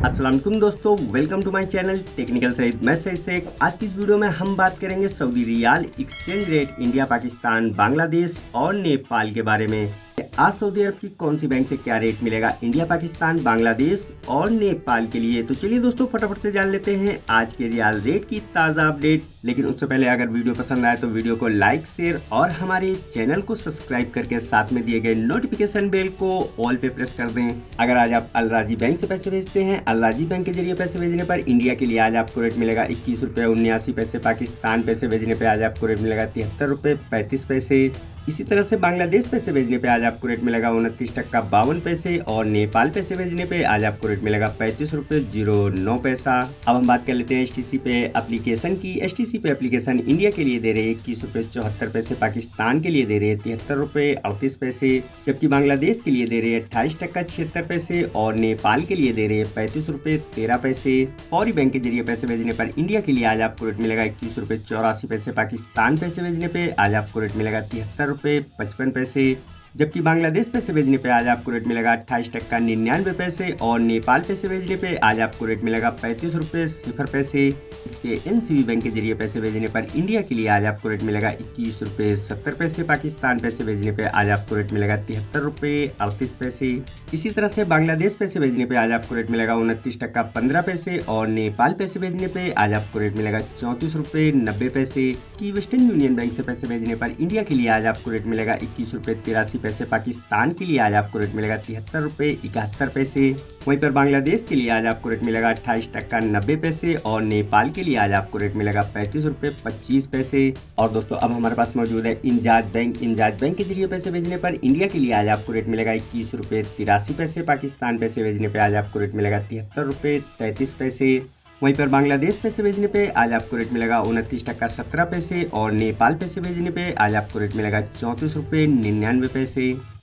अस्सलाम वालेकुम दोस्तों, welcome to my channel technical Saeed. मैं सईद शेख। आज की इस वीडियो में हम बात करेंगे Saudi riyal exchange rate India, Pakistan, Bangladesh और नेपाल के बारे में। आज सऊदी अरब की कौन सी बैंक से क्या रेट मिलेगा इंडिया, पाकिस्तान, बांग्लादेश और नेपाल के लिए। तो चलिए दोस्तों फटाफट से जान लेते हैं आज के रियाल रेट की ताज़ा अपडेट। लेकिन उससे पहले अगर वीडियो पसंद आए तो वीडियो को लाइक, शेयर और हमारे चैनल को सब्सक्राइब करके साथ में दिए गए नोटिफिकेशन बेल को ऑल पे प्रेस कर दें। अगर आज आप अल राजी बैंक से पैसे भेजते हैं, अल राजी बैंक के जरिए पैसे भेजने पर इंडिया के लिए आज आपको रेट मिलेगा 21 रुपये 79 पैसे। पाकिस्तान पैसे भेजने पर आज आपको रेट मिलेगा 73 रुपये 35 पैसे। इसी तरह से बांग्लादेश पैसे भेजने पे आज आपको रेट मिलेगा 29 टका 52 पैसे और नेपाल पैसे भेजने पे आज आपको रेट मिलेगा 35 रुपये 09 पैसा। अब हम बात कर लेते हैं एचटीसी पे एप्लीकेशन की। एचटीसी पे एप्लीकेशन इंडिया के लिए दे रहे हैं 21 रुपये 74 पैसे, पाकिस्तान के लिए दे रहे हैं 73 रुपये 38 पैसे, जबकि बांग्लादेश के लिए दे रहे हैं 28 टका 76 पैसे और नेपाल के लिए दे रहे हैं 35 रुपये 13 पैसे। फौरी बैंक के जरिए पैसे भेजने पर इंडिया के लिए आज आपको रेट मिलेगा 21 रुपये 84 पैसे, पाकिस्तान पैसे भेजने पे आज आपको रेट मिलेगा 73 रुपये 55 पैसे, जबकि बांग्लादेश पैसे भेजने पे आज आपको रेट मिलेगा 28 टका 99 पैसे और नेपाल पैसे भेजने पे आज आपको रेट मिलेगा 35 रुपये 0 पैसे। एनसीबी बैंक के जरिए पैसे भेजने पर इंडिया के लिए आज आपको रेट मिलेगा 21 रुपये 70 पैसे, पाकिस्तान पैसे भेजने पे आज आपको रेट मिलेगा 73 रुपये 38 पैसे। इसी तरह से बांग्लादेश पैसे भेजने पे आज आपको रेट मिलेगा 29 टका 15 पैसे और नेपाल पैसे भेजने पे आज आपको रेट मिलेगा 34 रुपये 90 पैसे। की वेस्टर्न यूनियन बैंक से पैसे भेजने पर इंडिया के लिए आज आपको रेट मिलेगा 21 रुपये 83 पैसे, पाकिस्तान के लिए आज आपको रेट मिलेगा 73 रुपये 71 पैसे। वहीं पर बांग्लादेश के लिए आज आपको रेट मिलेगा 28 टका 90 पैसे और नेपाल के लिए आज आपको रेट मिलेगा 35 रुपये 25 पैसे। और दोस्तों अब हमारे पास मौजूद है इंजाज बैंक। इंजाज बैंक के जरिए पैसे भेजने पर इंडिया के लिए आज आपको रेट मिलेगा 21 रुपये 83 पैसे, पाकिस्तान पैसे भेजने पर आज आपको रेट मिलेगा 73 रुपये 33 पैसे। वहीं पर बांग्लादेश पैसे भेजने पे आज आपको रेट मिलेगा 29 टका 17 पैसे और नेपाल पैसे भेजने पे आज आपको रेट मिलेगा 34 रुपये 99 पैसे।